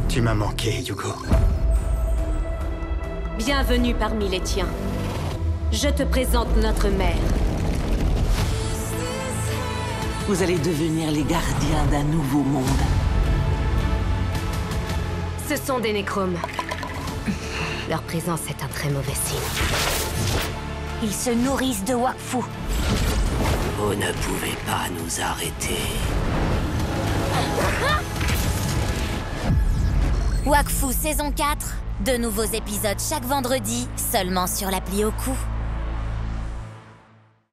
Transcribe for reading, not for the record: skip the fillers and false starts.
Tu m'as manqué, Yugo. Bienvenue parmi les tiens. Je te présente notre mère. Vous allez devenir les gardiens d'un nouveau monde. Ce sont des nécromes. Leur présence est un très mauvais signe. Ils se nourrissent de Wakfu. Vous ne pouvez pas nous arrêter. Wakfu saison 4. De nouveaux épisodes chaque vendredi, seulement sur l'appli Oku.